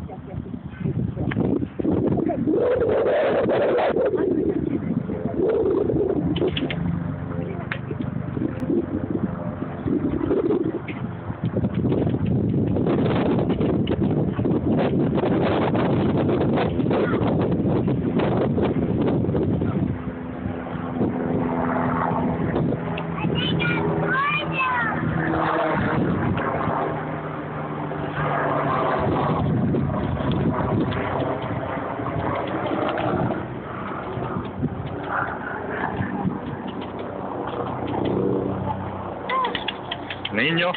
Niño.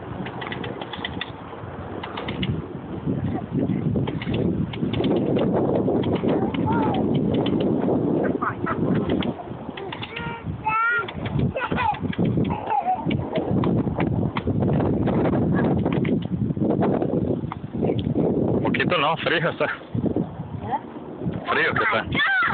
Un poquito no, frío está. Frío que está.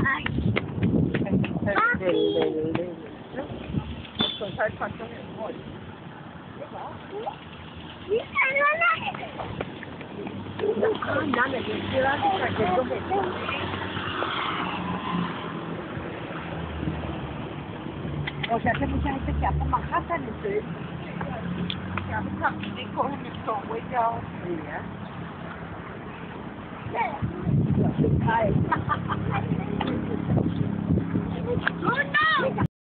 O sea que mucha gente que hace Manhattan, entonces que hace camino y cogen el subway ya. Sí.